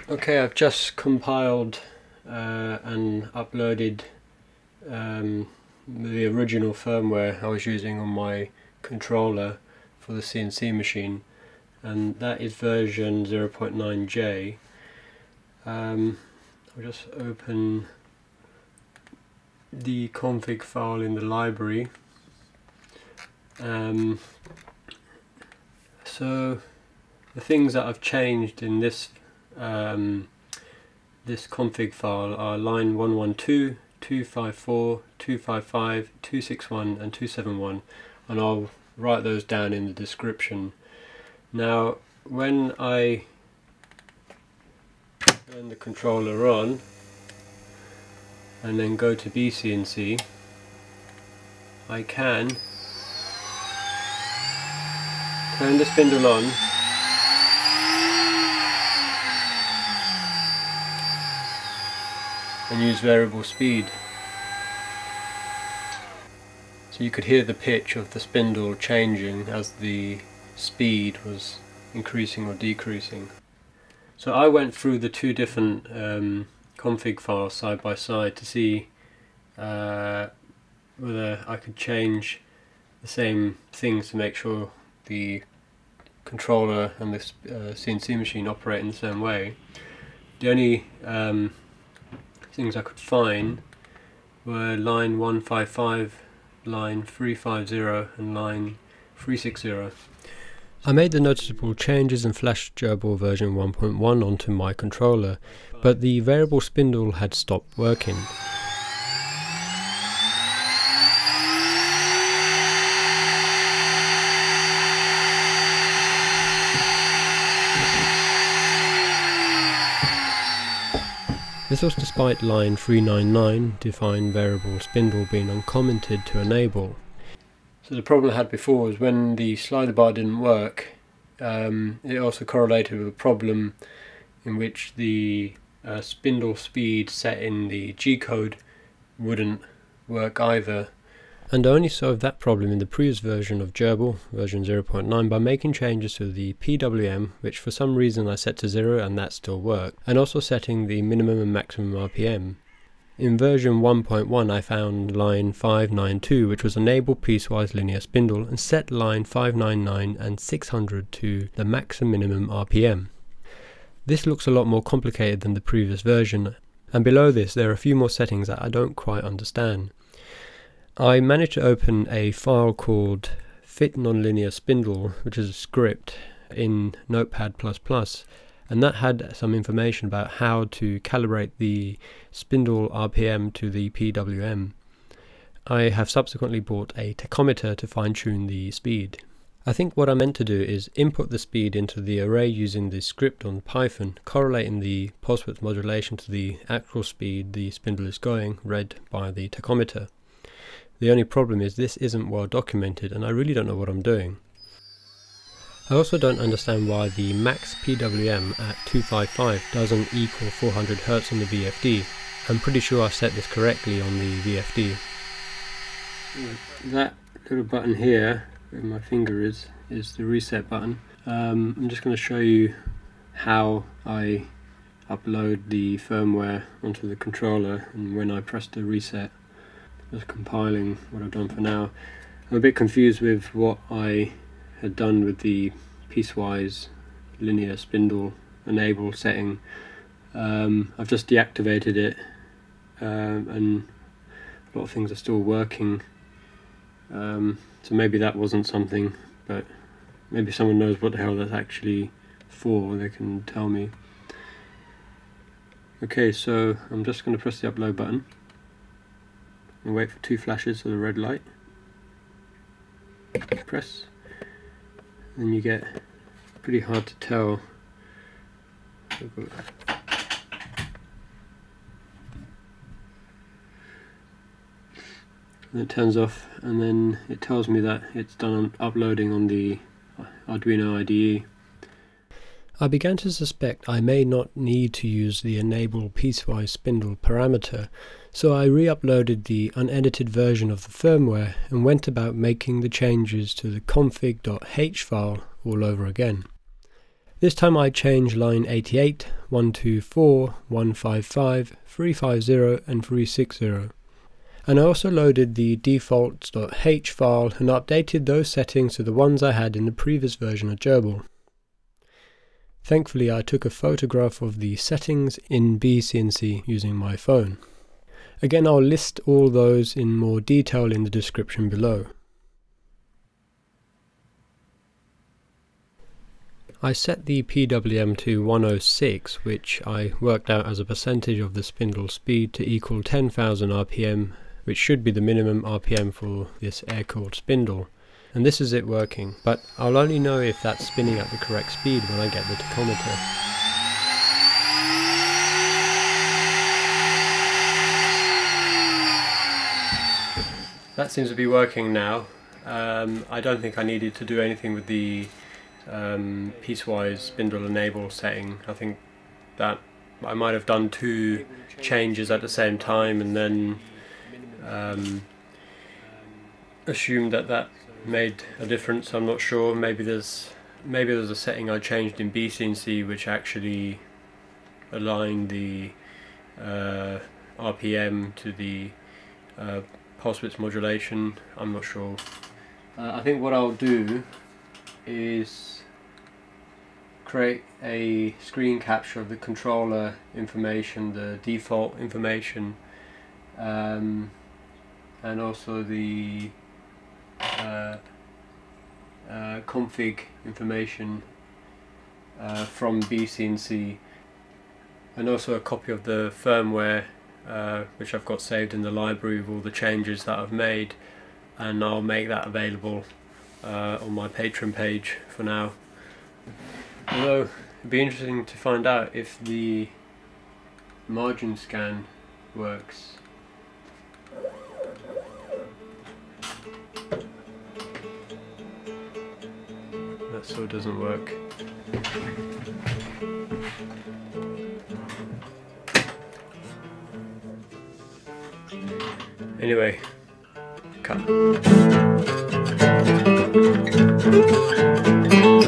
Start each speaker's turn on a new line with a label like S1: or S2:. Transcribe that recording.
S1: Okay, I've just compiled and uploaded the original firmware I was using on my controller for the CNC machine, and that is version 0.9J. I'll just open the config file in the library. So the things that I've changed in this this config file are line 112, 254, 255, 261 and 271, and I'll write those down in the description. Now when I turn the controller on and then go to BCNC, I can turn the spindle on and use variable speed. So you could hear the pitch of the spindle changing as the speed was increasing or decreasing. So I went through the two different config files side by side to see whether I could change the same things to make sure the controller and the CNC machine operate in the same way. The only things I could find were line 155, line 350 and line 360. I made the noticeable changes and flashed GRBL version 1.1 onto my controller, but the variable spindle had stopped working. This was despite line 399, define variable spindle, being uncommented to enable. So the problem I had before was when the slider bar didn't work, it also correlated with a problem in which the spindle speed set in the G code wouldn't work either. And I only solved that problem in the previous version of GRBL, version 0.9, by making changes to the PWM, which for some reason I set to 0 and that still worked, and also setting the minimum and maximum RPM. In version 1.1 I found line 592, which was enable piecewise linear spindle, and set line 599 and 600 to the max and minimum RPM. This looks a lot more complicated than the previous version, and below this there are a few more settings that I don't quite understand. I managed to open a file called fit nonlinear spindle, which is a script in Notepad++, and that had some information about how to calibrate the spindle RPM to the PWM. I have subsequently bought a tachometer to fine-tune the speed. I think what I meant to do is input the speed into the array using the script on Python, correlating the pulse width modulation to the actual speed the spindle is going, read by the tachometer. The only problem is this isn't well documented and I really don't know what I'm doing. I also don't understand why the max PWM at 255 doesn't equal 400 Hz on the VFD. I'm pretty sure I set this correctly on the VFD. That little button here, where my finger is the reset button. I'm just going to show you how I upload the firmware onto the controller, and when I press the reset. Just compiling what I've done for now. I'm a bit confused with what I had done with the piecewise linear spindle enable setting. I've just deactivated it, and a lot of things are still working, so maybe that wasn't something, but maybe someone knows what the hell that's actually for, they can tell me. Okay, so I'm just going to press the upload button and wait for 2 flashes of the red light. Press, and you get pretty hard to tell. And it turns off, and then it tells me that it's done uploading on the Arduino IDE. I began to suspect I may not need to use the enable piecewise spindle parameter, so I re-uploaded the unedited version of the firmware and went about making the changes to the config.h file all over again. This time I changed line 88, 124, 155, 350 and 360. And I also loaded the defaults.h file and updated those settings to the ones I had in the previous version of GRBL. Thankfully I took a photograph of the settings in CNC using my phone. Again, I'll list all those in more detail in the description below. I set the PWM to 106, which I worked out as a percentage of the spindle speed to equal 10,000 RPM, which should be the minimum RPM for this air-cooled spindle. And this is it working, but I'll only know if that's spinning at the correct speed when I get the tachometer. That seems to be working now. I don't think I needed to do anything with the piecewise spindle enable setting. I think that I might have done two changes at the same time and then assumed that made a difference. I'm not sure. Maybe there's a setting I changed in CNC which actually aligned the RPM to the pulse width modulation. I'm not sure. I think what I'll do is create a screen capture of the controller information, the default information, and also the config information from CNC, and also a copy of the firmware which I've got saved in the library with all the changes that I've made, and I'll make that available on my Patreon page for now. Although it'd be interesting to find out if the margin scan works. That still doesn't work. Anyway, cut.